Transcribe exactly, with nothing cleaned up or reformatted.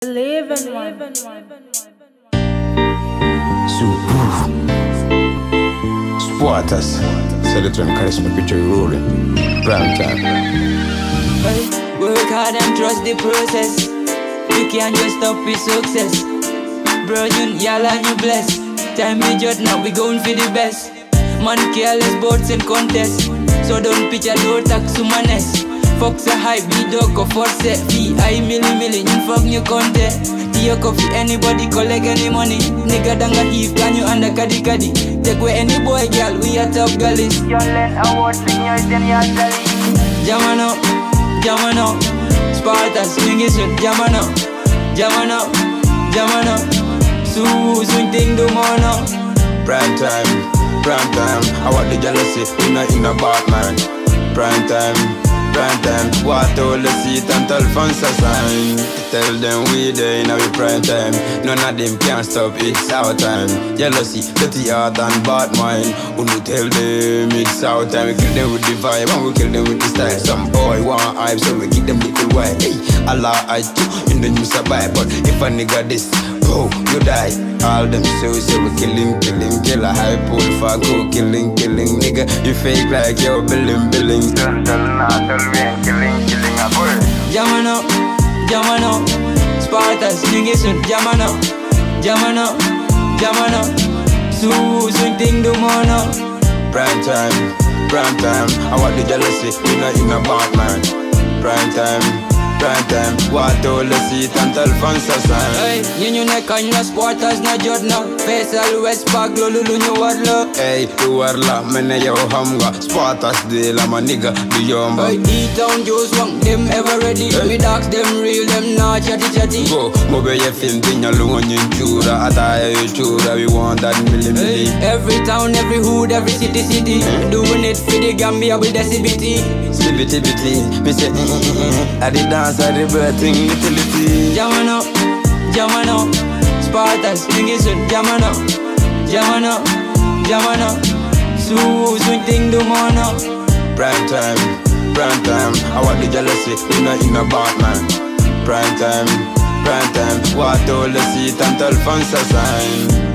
Live in one. Super. Spotters. Selectron charisma picture rolling. Prime time. Hey, work hard and trust the process. You can't just stop with success. Bro, you y'all and you blessed. Time we judge now, we going for the best. Man careless boats and contests. So don't pitch a door tax to manes. Fox a hype, be dog of force. Be I milli milli, you fuck new content. Tia coffee, anybody collect any money. Nigga danga thief, can you under caddy caddy. Take away any boy, girl, we are top gullies. You learn awards in your ten years early. Jamano, Jamano, Spartans, Mingisun, Jamano, Jamano, Jamano, Su, Sun Ting do mono. Prime time, prime time. I want the jealousy in a in a Batman. Prime time, prime time. What all the seat and tell fans a sign. Tell them we there in our prime time. None of them can stop, it's our time. Jealousy, dirty heart and bad mind. Who no tell them it's our time. We kill them with the vibe and we kill them with the style. Some boy want hype, so we keep them little white. Hey, Allah I do in the news survive. But if a nigga this, oh, you die. All them so so we kill him, kill him, kill a high pull for go killing, killing, nigga. You fake like you're billing, billing. Don't tell nah, tell me killing, killing a boy. Jamano, Jamano, Spartans, Mingisun, Jamano, Jamano, Jamano, Su, Sun Ting do mono. Prime time, prime time. I want the jealousy in a in a Batman. Prime time. Prime time, what all the seat and tell fans a sign. Hey, you new neck and your sporters na jodna. Faisal West Park, lulu new wadlo. Hey, you are la, mene yo hamga. Spotters de la ma nigga, do yomba. Hey, E-Town Juice Wang, them ever ready. Hey. Me dogs, them real, them not chatty chatty. Go, mobe ye film, tinya lungo nyinchura. Ataya yo chura, we want that milli milli. Hey, every town, every hood, every city city. Hey. Doing it for the Gambia with the C B T. Slibity bitty, me say mm mm mm. I did dance, I did birthing, little little. Jamano, Jamano, Spartans, Mingisun, Jamano, Jamano, Jamano, Su, Sun Ting do mono. Prime time, prime time. I want the jealousy in a in a Batman. Prime time, prime time. What all the seat and tell fans a sign.